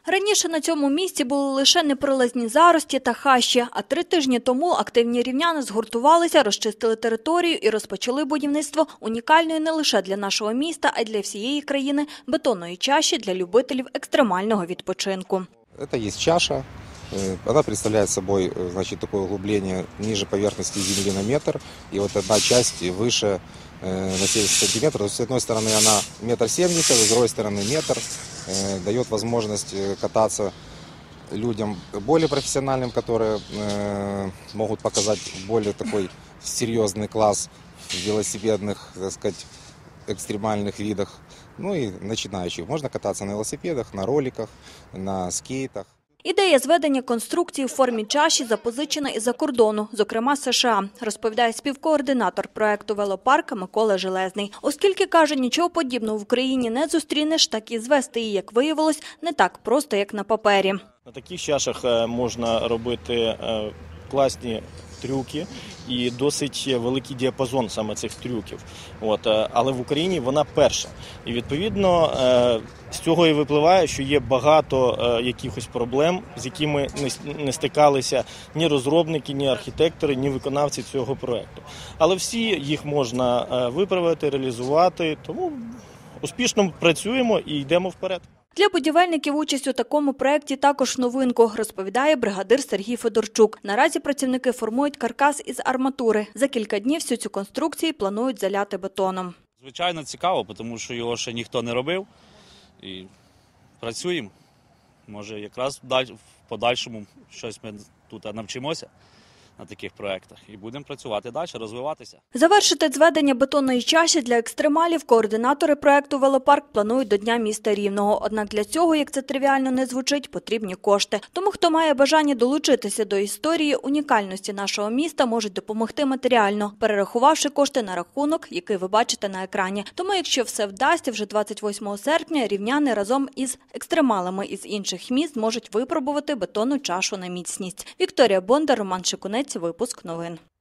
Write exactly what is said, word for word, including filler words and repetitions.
Раніше на цьому місці були лише неприлазні зарості та хащі, а три тижні тому активні рівняни згуртувалися, розчистили територію і розпочали будівництво унікальної не лише для нашого міста, а й для всієї країни бетонної чаші для любителів екстремального відпочинку. Це є чаша. Она представляет собой, значит, такое углубление ниже поверхности земли на метр. И вот одна часть выше на семьдесят сантиметров. С одной стороны она метр семьдесят, с другой стороны метр. Дает возможность кататься людям более профессиональным, которые могут показать более такой серьезный класс в велосипедных, так сказать, экстремальных видах. Ну и начинающих. Можно кататься на велосипедах, на роликах, на скейтах. Ідея зведення конструкції в формі чаші запозичена із-за кордону, зокрема США, розповідає співкоординатор проекту «Велопарк» Микола Железний. Оскільки, каже, нічого подібного в Україні не зустрінеш, так і звести її, як виявилось, не так просто, як на папері. На таких чашах можна робити класні трюки і досить великий діапазон саме цих трюків. От, але в Україні вона перша. І відповідно з цього і випливає, що є багато якихось проблем, з якими не стикалися ні розробники, ні архітектори, ні виконавці цього проєкту. Але всі їх можна виправити, реалізувати, тому успішно працюємо і йдемо вперед. Для будівельників участь у такому проєкті також новинку, розповідає бригадир Сергій Федорчук. Наразі працівники формують каркас із арматури. За кілька днів всю цю конструкцію планують заляти бетоном. Звичайно, цікаво, тому що його ще ніхто не робив. І працюємо. Може, якраз в подальшому щось ми тут навчимося на таких проєктах і будемо працювати далі, розвиватися. Завершити зведення бетонної чаші для екстремалів координатори проєкту «Велопарк» планують до Дня міста Рівного. Однак для цього, як це тривіально не звучить, потрібні кошти. Тому, хто має бажання долучитися до історії унікальності нашого міста, можуть допомогти матеріально, перерахувавши кошти на рахунок, який ви бачите на екрані. Тому, якщо все вдасться, вже двадцять восьмого серпня рівняни разом із екстремалами із інших міст можуть випробувати бетонну чашу на міцність. Вікторія Бондар, Роман Шикунець. Випуск новин.